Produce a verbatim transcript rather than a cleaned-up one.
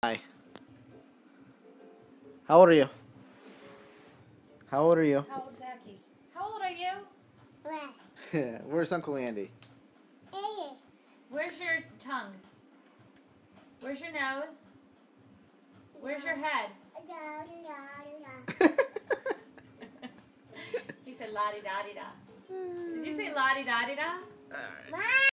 Hi. How old are you? How old are you? How old's Zachy? How old are you? Where's Uncle Andy? Where's your tongue? Where's your nose? Where's your head? He said la di da di da. Did you say la di da di da? All right.